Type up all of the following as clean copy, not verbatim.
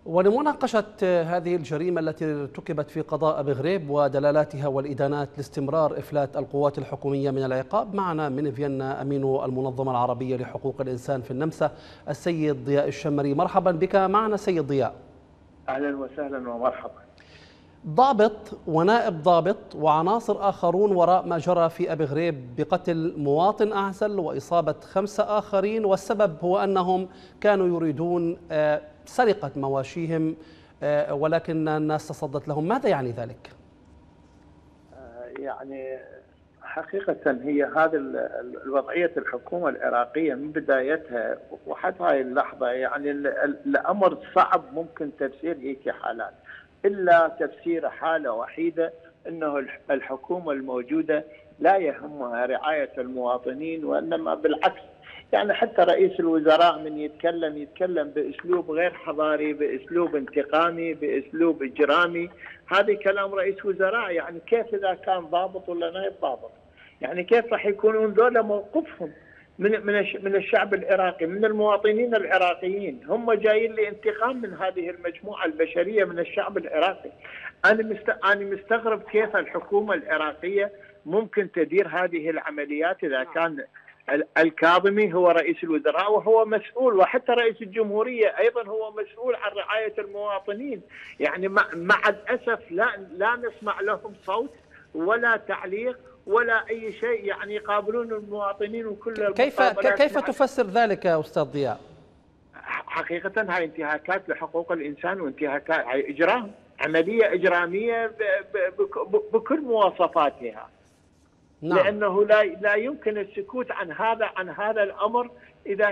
ولمناقشة هذه الجريمة التي ارتكبت في قضاء أبي غريب ودلالاتها والإدانات لاستمرار إفلات القوات الحكومية من العقاب، معنا من فيينا أمين المنظمة العربية لحقوق الإنسان في النمسا السيد ضياء الشمري. مرحبا بك معنا سيد ضياء. أهلا وسهلا ومرحبا. ضابط ونائب ضابط وعناصر آخرون وراء ما جرى في أبي غريب بقتل مواطن أعزل وإصابة 5 آخرين، والسبب هو أنهم كانوا يريدون سرقة مواشيهم ولكن الناس تصدت لهم. ماذا يعني ذلك؟ يعني حقيقة هي هذه الوضعية الحكومة العراقية من بدايتها وحتى هاي اللحظة، يعني الأمر صعب ممكن تفسير هيك حالات، إلا تفسير حالة وحيدة أنه الحكومة الموجودة لا يهمها رعاية المواطنين، وإنما بالعكس. يعني حتى رئيس الوزراء من يتكلم بأسلوب غير حضاري، بأسلوب انتقامي، بأسلوب إجرامي. هذا كلام رئيس وزراء. يعني كيف إذا كان ضابط ولا نائب ضابط، يعني كيف راح يكونون ذولا موقفهم من الشعب العراقي، من المواطنين العراقيين؟ هم جايين لانتقام من هذه المجموعة البشرية من الشعب العراقي. أنا مستغرب كيف الحكومة العراقية ممكن تدير هذه العمليات إذا كان الكاظمي هو رئيس الوزراء وهو مسؤول، وحتى رئيس الجمهورية أيضا هو مسؤول عن رعاية المواطنين. يعني مع الأسف لا نسمع لهم صوت ولا تعليق ولا أي شيء. يعني يقابلون المواطنين وكل كيف تفسر ذلك يا أستاذ ضياء؟ حقيقة هاي انتهاكات لحقوق الإنسان وانتهاكات، هاي إجرام، عملية إجرامية بكل مواصفاتها. نعم. لأنه لا يمكن السكوت عن هذا الأمر إذا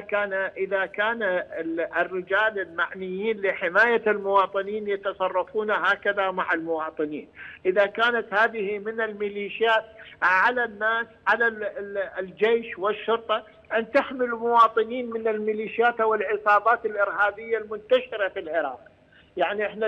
كان الرجال المعنيين لحماية المواطنين يتصرفون هكذا مع المواطنين، إذا كانت هذه من الميليشيات على الناس، على الجيش والشرطة أن تحمي المواطنين من الميليشيات والعصابات الإرهابية المنتشرة في العراق. يعني احنا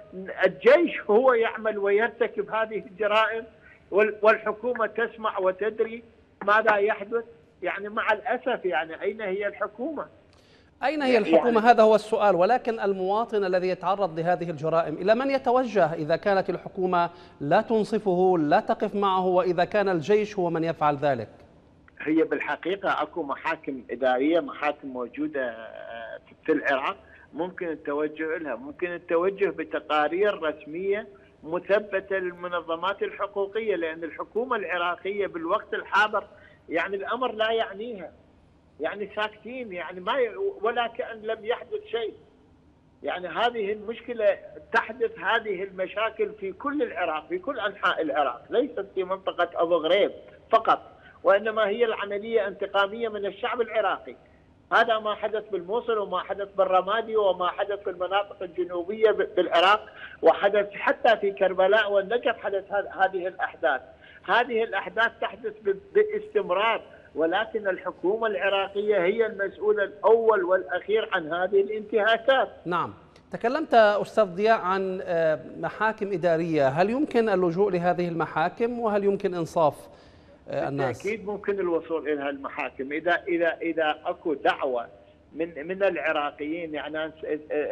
الجيش هو يعمل ويرتكب هذه الجرائم، والحكومة تسمع وتدري ماذا يحدث. يعني مع الأسف، يعني أين هي الحكومة؟ أين هي الحكومة؟ يعني هذا هو السؤال. ولكن المواطن الذي يتعرض لهذه الجرائم إلى من يتوجه إذا كانت الحكومة لا تنصفه، لا تقف معه، وإذا كان الجيش هو من يفعل ذلك؟ هي بالحقيقة أكو محاكم إدارية، محاكم موجودة في العراق ممكن التوجه لها، ممكن التوجه بتقارير رسمية مثبتة للمنظمات الحقوقية، لأن الحكومة العراقية بالوقت الحاضر يعني الأمر لا يعنيها، يعني ساكتين، يعني ولا كأن لم يحدث شيء. يعني هذه المشكلة تحدث، هذه المشاكل في كل العراق، في كل أنحاء العراق، ليست في منطقة أبو غريب فقط، وإنما هي العملية انتقامية من الشعب العراقي. هذا ما حدث بالموصل وما حدث بالرمادي وما حدث في المناطق الجنوبية بالعراق، وحدث حتى في كربلاء والنجف حدث هذه الأحداث. هذه الأحداث تحدث باستمرار، ولكن الحكومة العراقية هي المسؤول الأول والأخير عن هذه الانتهاكات. نعم. تكلمت أستاذ ضياء عن محاكم إدارية، هل يمكن اللجوء لهذه المحاكم وهل يمكن إنصاف الناس؟ أكيد ممكن الوصول إلى المحاكم إذا أكو دعوة من العراقيين. يعني أنا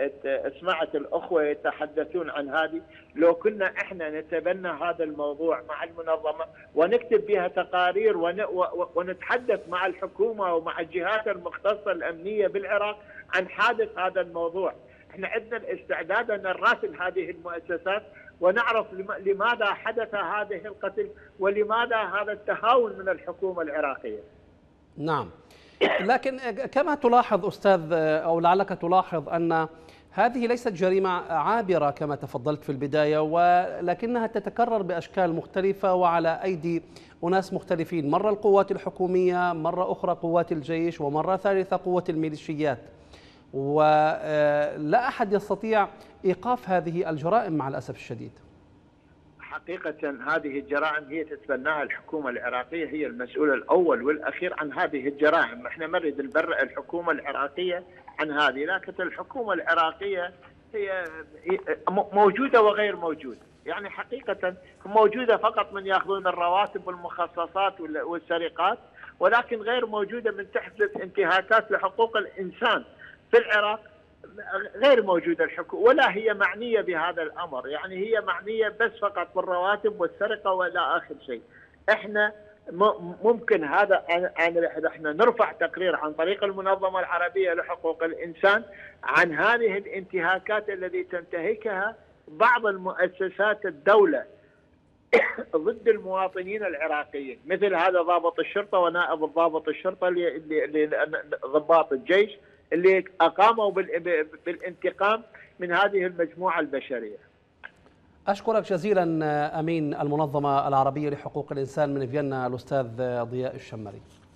سمعت الأخوة يتحدثون عن هذه. لو كنا إحنا نتبنى هذا الموضوع مع المنظمة ونكتب بها تقارير ونتحدث مع الحكومة ومع الجهات المختصة الأمنية بالعراق عن حادث هذا الموضوع، إحنا عندنا الاستعداد أن نراسل هذه المؤسسات ونعرف لماذا حدث هذه القتل ولماذا هذا التهاون من الحكومة العراقية. نعم. لكن كما تلاحظ أستاذ، أو لعلك تلاحظ، أن هذه ليست جريمة عابرة كما تفضلت في البداية، ولكنها تتكرر بأشكال مختلفة وعلى أيدي أناس مختلفين، مرة القوات الحكومية، مرة أخرى قوات الجيش، ومرة ثالثة قوة الميليشيات، ولا أحد يستطيع إيقاف هذه الجرائم مع الأسف الشديد. حقيقة هذه الجرائم هي تتبناها الحكومة العراقية، هي المسؤول الأول والأخير عن هذه الجرائم. احنا ما نريد نبرئ الحكومة العراقية عن هذه، لكن الحكومة العراقية هي موجودة وغير موجودة. يعني حقيقة موجودة فقط من يأخذون الرواتب والمخصصات والسرقات، ولكن غير موجودة من تحدث انتهاكات لحقوق الإنسان في العراق غير موجودة الحكومة ولا هي معنية بهذا الأمر، يعني هي معنية بس فقط بالرواتب والسرقة ولا آخر شيء. احنا ممكن هذا احنا نرفع تقرير عن طريق المنظمة العربية لحقوق الإنسان عن هذه الانتهاكات التي تنتهكها بعض المؤسسات الدولة ضد المواطنين العراقيين، مثل هذا ضابط الشرطة ونائب ضابط الشرطة ضباط الجيش اللي أقاموا بالانتقام من هذه المجموعة البشرية. أشكرك جزيلا أمين المنظمة العربية لحقوق الإنسان من فيينا الأستاذ ضياء الشمري.